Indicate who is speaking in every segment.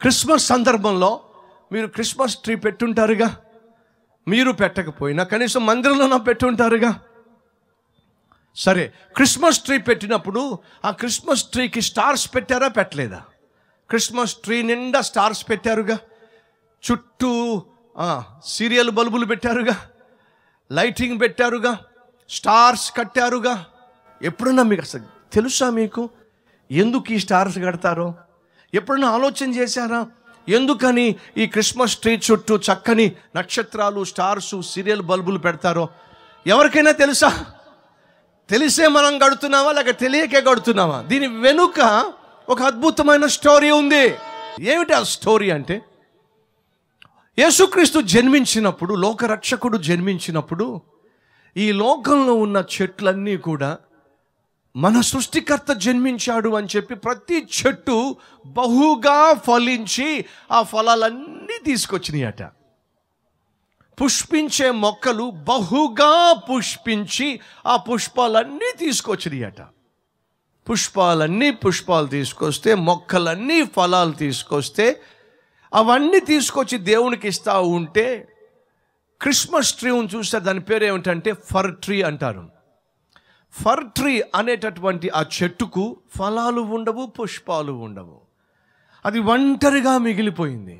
Speaker 1: Christmas సందర్భంలో మీరు Christmas tree పెట్టుంటారుగా, మీరు పెట్టకపోయినా కనీసం మందిరంలో పెట్టుంటారుగా. సరే, క్రిస్మస్ ట్రీ పెట్టినప్పుడు ఆ క్రిస్మస్ ట్రీకి స్టార్స్ పెట్టారా పెట్టలేదా? క్రిస్మస్ ట్రీ నిండా స్టార్స్ పెట్టారుగా, చుట్టూ సీరియల్ బల్బులు పెట్టారుగా, లైటింగ్ పెట్టారుగా, స్టార్స్ కట్టారుగా. ఎప్పుడన్నా మీకు అసలు తెలుసా మీకు ఎందుకు ఈ స్టార్స్ కడతారో? ఎప్పుడన్నా ఆలోచన చేశారా ఎందుకని ఈ క్రిస్మస్ ట్రీ చుట్టూ చక్కని నక్షత్రాలు, స్టార్స్, సీరియల్ బల్బులు పెడతారో? ఎవరికైనా తెలుసా? తెలిసే మనం గడుతున్నామా లేక తెలియకే గడుతున్నామా? దీని వెనుక ఒక అద్భుతమైన స్టోరీ ఉంది. ఏమిటి ఆ స్టోరీ అంటే, యేసుక్రీస్తు జన్మించినప్పుడు, లోకరక్షకుడు జన్మించినప్పుడు ఈ లోకంలో ఉన్న చెట్లన్నీ కూడా మన సృష్టికర్త జన్మించాడు అని చెప్పి ప్రతి చెట్టు బహుగా ఫలించి ఆ ఫలాలన్నీ తీసుకొచ్చినాయట. పుష్పించే మొక్కలు బహుగా పుష్పించి ఆ పుష్పాలన్నీ తీసుకొచ్చినాయట. పుష్పాలు తీసుకొస్తే, మొక్కలన్నీ ఫలాలు తీసుకొస్తే, అవన్నీ తీసుకొచ్చి దేవునికి ఇస్తూ ఉంటే క్రిస్మస్ ట్రీని చూస్తే దాని పేరు ఏమిటంటే ఫర్ ట్రీ అంటారు. ఫర్ ట్రీ అనేటటువంటి ఆ చెట్టుకు ఫలాలు ఉండవు, పుష్పాలు ఉండవు. అది ఒంటరిగా మిగిలిపోయింది.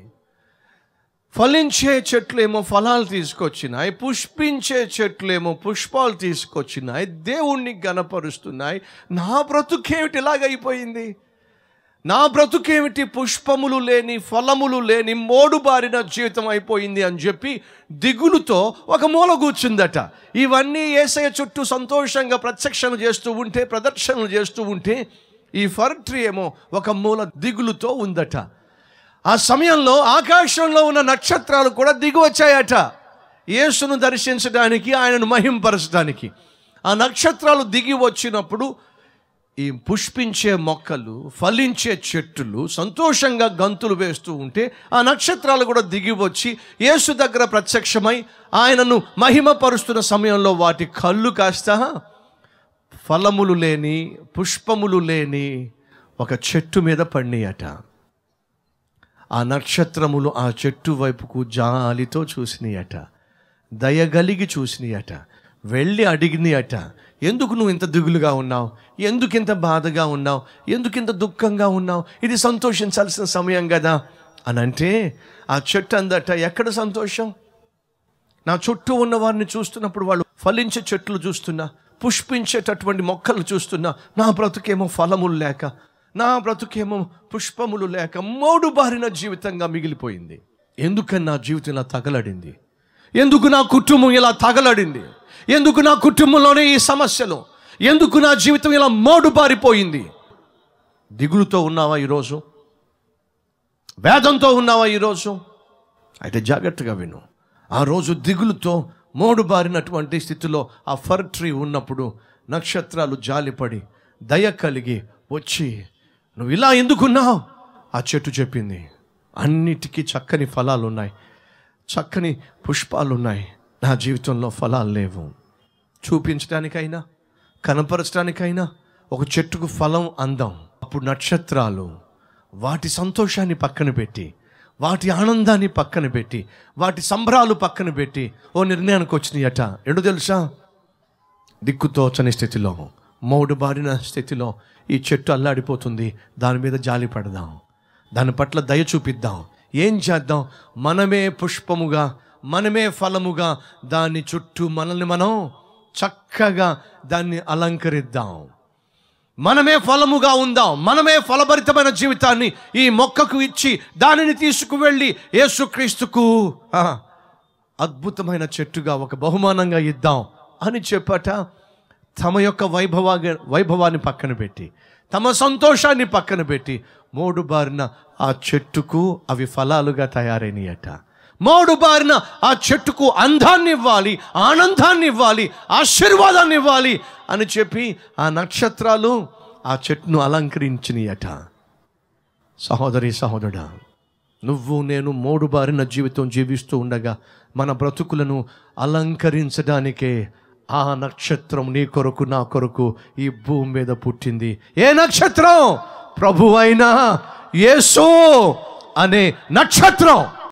Speaker 1: ఫలించే చెట్లేమో ఫలాలు తీసుకొచ్చినాయి, పుష్పించే చెట్లేమో పుష్పాలు తీసుకొచ్చినాయి, దేవుణ్ణి గణపరుస్తున్నాయి. నా బ్రతుకేమిటి ఇలాగైపోయింది? నా బ్రతుకేమిటి పుష్పములు లేని, ఫలములు లేని, మోడుబారిన జీవితం అయిపోయింది అని చెప్పి దిగులుతో ఒక మూల కూర్చుందట. ఇవన్నీ యేసయ్య చుట్టూ సంతోషంగా ప్రదర్శనలు చేస్తూ ఉంటే ఈ ఫర్ ట్రీ ఏమో ఒక మూల దిగులుతో ఉందట. ఆ సమయంలో ఆకాశంలో ఉన్న నక్షత్రాలు కూడా దిగి వచ్చాయట యేసును దర్శించడానికి, ఆయనను మహింపరచడానికి. ఆ నక్షత్రాలు దిగి వచ్చినప్పుడు ఈ పుష్పించే మొక్కలు, ఫలించే చెట్టులు సంతోషంగా గంతులు వేస్తూ ఉంటే ఆ నక్షత్రాలు కూడా దిగి వచ్చి యేసు దగ్గర ప్రత్యక్షమై ఆయనను మహిమపరుస్తున్న సమయంలో వాటి కళ్ళు కాస్త ఫలములు లేని, పుష్పములు లేని ఒక చెట్టు మీద పడినాయట. ఆ నక్షత్రములు ఆ చెట్టు వైపుకు జాలితో చూసినాయట, దయగలిగి చూసినాయట, వెళ్ళి అడిగినాయట, ఎందుకు నువ్వు ఇంత దిగులుగా ఉన్నావు? ఎందుకు ఇంత బాధగా ఉన్నావు? ఎందుకు ఇంత దుఃఖంగా ఉన్నావు? ఇది సంతోషించాల్సిన సమయం కదా అని అంటే ఆ చెట్టు అందట, ఎక్కడ సంతోషం? నా చుట్టూ ఉన్న వారిని చూస్తున్నప్పుడు, వాళ్ళు ఫలించే చెట్లు చూస్తున్నా, పుష్పించేటటువంటి మొక్కలు చూస్తున్నా, నా బ్రతుకేమో ఫలములు లేక, నా బ్రతుకేమో పుష్పములు లేక మోడుబారిన జీవితంగా మిగిలిపోయింది. ఎందుకని నా జీవితం ఇలా తగలడింది? ఎందుకు నా కుటుంబం ఇలా తగలడింది? ఎందుకు నా కుటుంబంలోనే ఈ సమస్యలు? ఎందుకు నా జీవితం ఇలా మోడుబారిపోయింది? దిగులుతో ఉన్నావా ఈరోజు? వేదంతో ఉన్నావా ఈరోజు? అయితే జాగ్రత్తగా విను. ఆ రోజు దిగులుతో మోడుబారినటువంటి స్థితిలో ఆ ఫర్ ట్రీ ఉన్నప్పుడు నక్షత్రాలు జాలిపడి దయ కలిగి వచ్చి, నువ్వు ఇలా ఎందుకున్నావు? ఆ చెట్టు చెప్పింది, అన్నిటికీ చక్కని ఫలాలు ఉన్నాయి, చక్కని పుష్పాలు ఉన్నాయి, నా జీవితంలో ఫలాలు లేవు. చూపించడానికైనా, కనపరచడానికైనా ఒక చెట్టుకు ఫలం అందం. అప్పుడు నక్షత్రాలు వాటి సంతోషాన్ని పక్కన పెట్టి, వాటి ఆనందాన్ని పక్కన పెట్టి, వాటి సంబరాలు పక్కన పెట్టి ఓ నిర్ణయానికి వచ్చినాయట. ఏంటో తెలుసా? దిక్కుతోచని స్థితిలో, మోడుబారిన స్థితిలో ఈ చెట్టు అల్లాడిపోతుంది, దాని మీద జాలి పడదాం, దాని పట్ల దయ చూపిద్దాం. ఏం చేద్దాం? మనమే పుష్పముగా, మనమే ఫలముగా దాని చుట్టూ మనల్ని మనం చక్కగా దాన్ని అలంకరిద్దాం, మనమే ఫలముగా ఉందాం, మనమే ఫలభరితమైన జీవితాన్ని ఈ మొక్కకు ఇచ్చి దానిని తీసుకువెళ్ళి యేసుక్రీస్తుకు అద్భుతమైన చెట్టుగా ఒక బహుమానంగా ఇద్దాం అని చెప్పట. తమ యొక్క వైభవాన్ని పక్కన పెట్టి, తమ సంతోషాన్ని పక్కన పెట్టి మోడుబారిన ఆ చెట్టుకు అవి ఫలాలుగా తయారైనయట. మోడుబారిన ఆ చెట్టుకు అందాన్ని ఇవ్వాలి, ఆనందాన్ని ఇవ్వాలి, ఆశీర్వాదాన్ని ఇవ్వాలి అని చెప్పి ఆ నక్షత్రాలు ఆ చెట్టును అలంకరించినయట. సహోదరి, సహోదరుడా, నువ్వు నేను మోడుబారిన జీవితం జీవిస్తూ ఉండగా మన బ్రతుకులను అలంకరించడానికే ఆ నక్షత్రం నీ కొరకు, నా కొరకు ఈ భూమి మీద పుట్టింది. ఏ నక్షత్రం? ప్రభువైన యేసు అనే నక్షత్రం